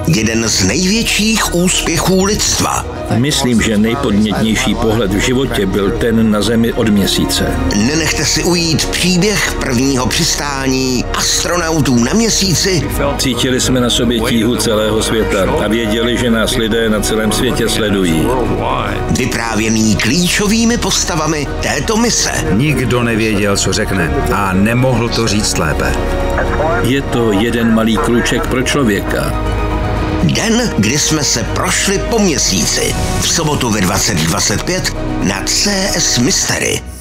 jeden z největších úspěchů lidstva. Myslím, že nejpodnětnější pohled v životě byl ten na Zemi od Měsíce. Nenechte si ujít příběh prvního přistání astronautů na Měsíci. Cítili jsme na sobě tíhu celého světa a věděli, že nás lidé na celém světě sledují. Vyprávěný klíčovými postavami této mise. Nikdo nevěděl, co řekne a nemohl to říct lépe. Je to jeden malý krůček pro člověka. Den, kdy jsme se prošli po Měsíci. V sobotu ve 20:25 na CS Mystery.